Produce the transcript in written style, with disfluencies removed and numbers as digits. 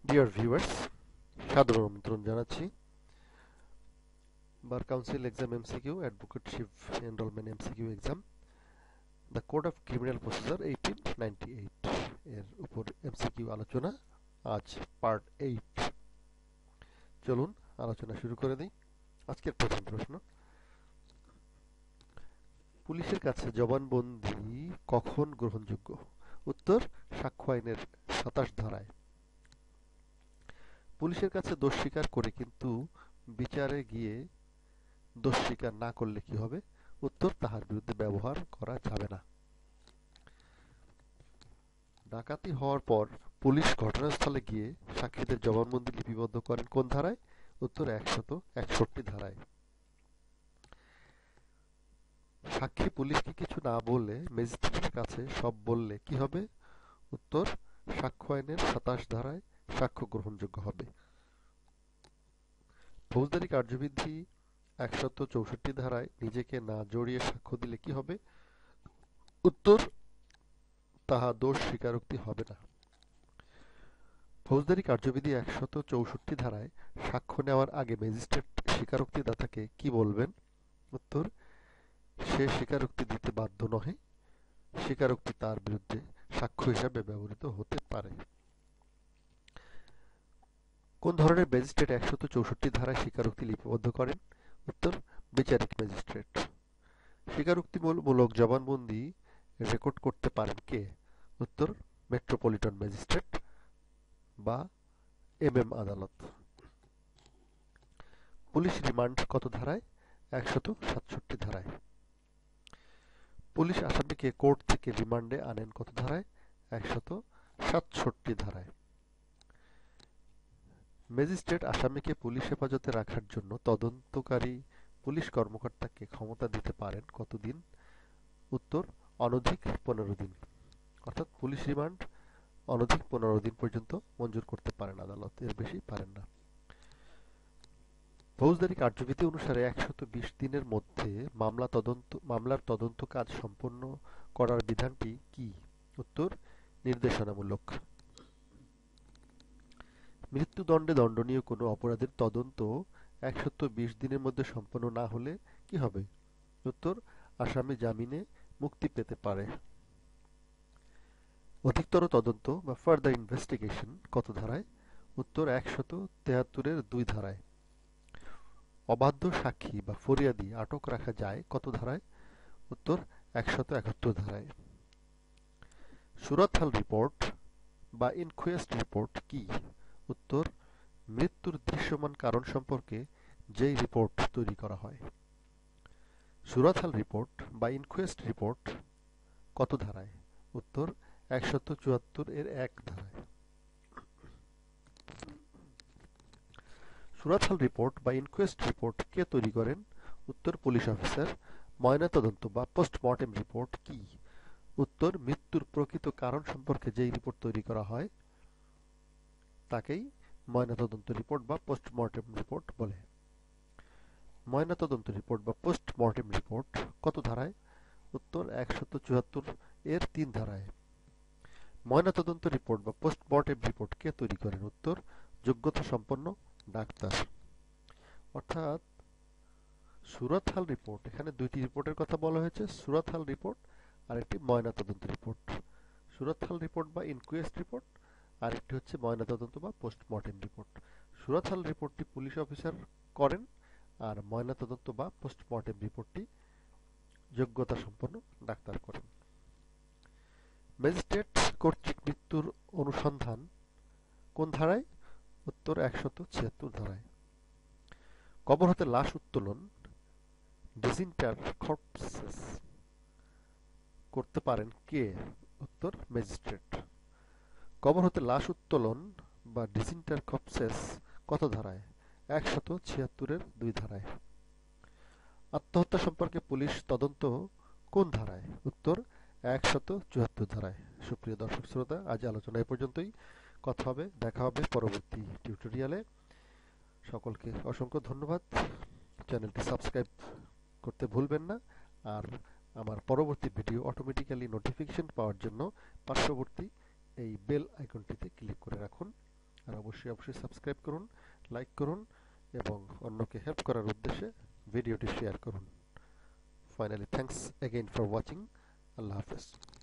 Dear viewers, সাদর আমন্ত্রণ জানাচ্ছি bar council exam MCQ advocateship enrolment MCQ exam the code of criminal procedure 1898 এর উপর এমসিকিউ আলোচনা আজ পার্ট 8। চলুন আলোচনা শুরু করে দিই। আজকের প্রথম প্রশ্ন, পুলিশের কাছে জবানবন্দি কখন গ্রহণযোগ্য? উত্তর, সাক্ষ্য আইনের 27 ধারায়। পুলিশের কাছে দোষ স্বীকার করে কিন্তু বিচারে গিয়ে দোষ স্বীকার না করলে কি হবে? উত্তর, তাহার বিরুদ্ধে ব্যবহার করা যাবে না। ডাকাতি হওয়ার পর পুলিশ ঘটনাস্থলে গিয়ে সাক্ষীদের জবানবন্দি লিপিবদ্ধ করেন কোন ধারায়? উত্তর, 161 ধারায়। সাক্ষী পুলিশকে কিছু না বলে ম্যাজিস্ট্রেটের কাছে সব বললে কি হবে? উত্তর, সাক্ষ্য আইনের 27 ধারায় সাক্ষ্য গ্রহণযোগ্য হবে। ফৌজদারি কার্যবিধি 164 ধারায় নিজেকে না জড়িয়ে সাক্ষ্য দিলে কি হবে? উত্তর, তাহা দোষ স্বীকারোক্তি হবে না। ফৌজদারি কার্যবিধি 164 ধারায় সাক্ষ্য নেওয়ার আগে ম্যাজিস্ট্রেট স্বীকারোক্তিদাতাকে কি বলবেন? উত্তর, সে স্বীকারোক্তি দিতে বাধ্য নহে, স্বীকারোক্তি তার বিরুদ্ধে সাক্ষ্য হিসাবে ব্যবহৃত হতে পারে। কোন ধরনের ম্যাজিস্ট্রেট 164 ধারায় স্বীকারোক্তি লিপিবদ্ধ করেন? উত্তর, বিচারিক ম্যাজিস্ট্রেট। স্বীকারোক্তিমূলক জবানবন্দি রেকর্ড করতে পারেন কে? উত্তর, মেট্রোপলিটন ম্যাজিস্ট্রেট বা এমএম আদালত। পুলিশ রিমান্ড কত ধারায়? 167 ধারায়। পুলিশ আসামিকে কোর্ট থেকে রিমান্ডে আনেন কত ধারায়? 167 ধারায়। ম্যাজিস্ট্রেট আসামিকে পুলিশ হেফাজতে রাখার জন্য তদন্তকারী পুলিশ কর্মকর্তাকে ক্ষমতা দিতে পারেন কতদিন? উত্তর, অনধিক 15 দিন। অর্থাৎ পুলিশ রিমান্ড অনধিক 15 দিন পর্যন্ত মঞ্জুর করতে পারেন আদালত, এর বেশি পারেন না। ফৌজদারি কার্যবিধি অনুসারে 120 দিনের মধ্যে মামলার তদন্ত কাজ সম্পন্ন করার বিধানটি কি? উত্তর, নির্দেশনামূলক। মৃত্যুদণ্ডে দণ্ডনীয় কোনো অপরাধের তদন্ত 120 দিনের মধ্যে সম্পন্ন না হলে কি হবে? উত্তর, আসামি জামিনে মুক্তি পেতে পারে। অধিকতর তদন্ত বা ফার্দার ইনভেস্টিগেশন কত ধারায়? উত্তর, 173 2 ধারায়। অবাধ্য সাক্ষী বা ফরিয়াদি আটক রাখা যায় কত ধারায়? উত্তর, 171 ধারায়। সুরতহাল রিপোর্ট বা ইনকোয়েস্ট রিপোর্ট কি? উত্তর, মৃত্যুর দৃশ্যমান কারণ সম্পর্কে যেই রিপোর্ট তৈরি করা হয়। সুরতহাল রিপোর্ট বা ইনকোয়েস্ট রিপোর্ট কত ধারায়? উত্তর, 174 এর 1 ধারায়। সুরতহাল রিপোর্ট বা ইনকোয়েস্ট রিপোর্ট কে তৈরি করেন? উত্তর, পুলিশ অফিসার। ময়নাতদন্ত বা পোস্টমর্টেম রিপোর্ট কি? উত্তর, মৃত্যুর প্রকৃত কারণ সম্পর্কে যেই রিপোর্ট তৈরি করা হয় তাকেই ময়নাতদন্ত রিপোর্ট বা পোস্টমর্টেম রিপোর্ট বলে। ময়নাতদন্ত রিপোর্ট বা পোস্টমর্টেম রিপোর্ট কত ধারায়? উত্তর, 174 এর 3 ধারায়। ময়নাতদন্ত রিপোর্ট বা পোস্টমর্টেম রিপোর্ট কে তৈরি করেন? উত্তর, যোগ্যতা সম্পন্ন ডাক্তার। অর্থাৎ সুরতহাল রিপোর্ট, এখানে দুইটি রিপোর্টের কথা বলা হয়েছে, সুরতহাল রিপোর্ট আর একটি ময়নাতদন্ত রিপোর্ট। সুরতহাল রিপোর্ট বা ইনকোয়েস্ট রিপোর্ট আর একটি হচ্ছে ময়নাতদন্ত বা পোস্টমর্টেম রিপোর্ট। সুরতহাল রিপোর্টটি পুলিশ অফিসার করেন আর ময়নাতদন্ত বা পোস্টমর্টেম রিপোর্টটি যোগ্যতা সম্পন্ন ডাক্তার করেন। ম্যাজিস্ট্রেট কর্তৃক মৃত্যুর অনুসন্ধান কোন ধারায়? উত্তর, 176 ধারায়। কবর হতে লাশ উত্তোলন ডিসইন্টার কর্পসেস করতে পারেন কে? উত্তর, ম্যাজিস্ট্রেট। কবর হতে লাশ উত্তোলন বা ডিসইন্টার কর্পসেস কত ধারায়? 176 এর 2 ধারায়। আত্মহত্যা সম্পর্কে পুলিশ তদন্ত কোন ধারায়? উত্তর, 174 ধারায়। সুপ্রিয় দর্শক শ্রোতা, আজ আলোচনা এ পর্যন্তই। দেখা হবে পরবর্তী টিউটোরিয়ালে। সকলকে অসংখ্য ধন্যবাদ। চ্যানেলটি সাবস্ক্রাইব করতে ভুলবেন না। আর আমার পরবর্তী ভিডিও অটোমেটিক্যালি নোটিফিকেশন পাওয়ার জন্য পার্শ্ববর্তী এই বেল আইকনটিতে ক্লিক করে রাখুন। আর অবশ্যই অবশ্যই অবশ্যই সাবস্ক্রাইব করুন, লাইক করুন এবং অন্যকে হেল্প করার উদ্দেশ্যে ভিডিওটি শেয়ার করুন। Finally thanks again for watching. আল্লাহ হাফেজ।